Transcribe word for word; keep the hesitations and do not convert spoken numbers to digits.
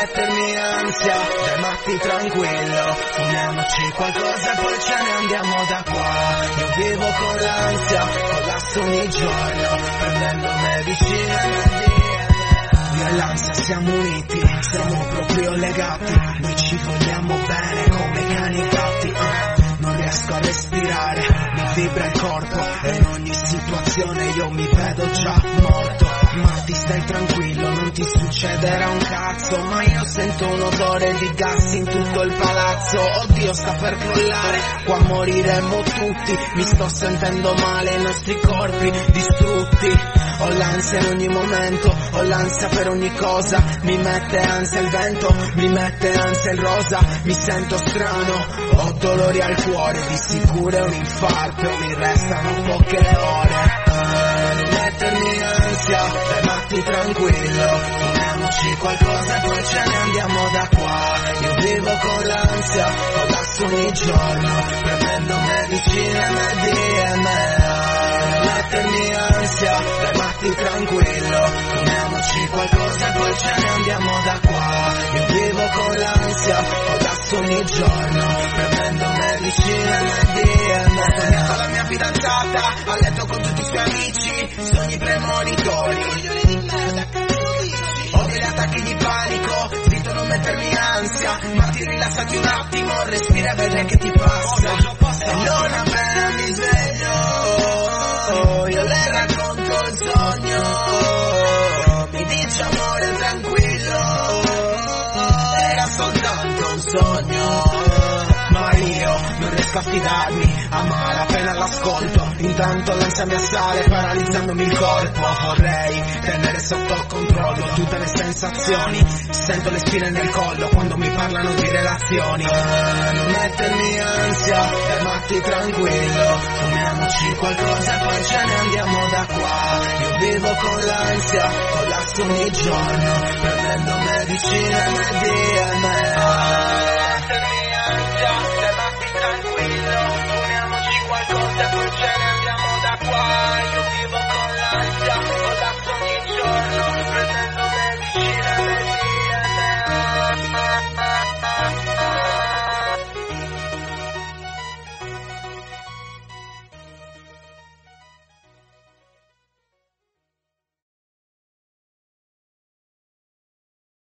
mettermi ansia, dai matti tranquillo, fumiamoci qualcosa e poi ce ne andiamo da qua. Io vivo con l'ansia, collasso ogni giorno, prendendo medicine. Io e l'ansia siamo uniti, siamo proprio legati, noi ci vogliamo bene come i cani e i gatti. uh. Non riesco a respirare, mi vibra il corpo e in ogni situazione io mi vedo già morto. Ma ti stai tranquillo, non ti succederà un cazzo, ma io sento un odore di gas in tutto il palazzo. Oddio, sta per crollare, qua moriremo tutti, mi sto sentendo male, i nostri corpi distrutti. Ho l'ansia in ogni momento, ho l'ansia per ogni cosa, mi mette ansia il vento, mi mette ansia il rosa, mi sento strano, ho dolori al cuore, di sicuro è un infarto, mi restano poche ore. Ah, non mettermi ansia, dai matti tranquillo, fumiamoci qualcosa e poi ce ne andiamo da qua. Io vivo con l'ansia, collasso ogni giorno, prendendo medicine M D M A. Mettermi ansia, dai matti tranquillo, fumiamoci qualcosa e poi ce ne andiamo da qua. Io vivo con l'ansia, collasso ogni giorno, prendendo medicine M D M A. Ho sognato la mia fidanzata, a letto con tutti i suoi amici, sogni premonitori, ho degli attacchi di panico, zitto non mettermi ansia, ma ti rilassati un attimo, respira e vedrai che ti passa. E non appena mi sveglio, io le racconto il sogno, mi dice amore tranquillo, era soltanto un sogno. Ma io non riesco a fidarmi, a malapena l'ascolto, intanto l'ansia mi assale paralizzandomi il corpo. Vorrei tenere sotto controllo tutte le sensazioni, sento le spine nel collo quando mi parlano di relazioni. Ah, non mettermi ansia, dai matti tranquillo, fumiamoci qualcosa e poi ce ne andiamo da qua. Io vivo con l'ansia, collasso ogni giorno, prendendo medicine M D M A. Mettermi ansia, dai matti tranquillo,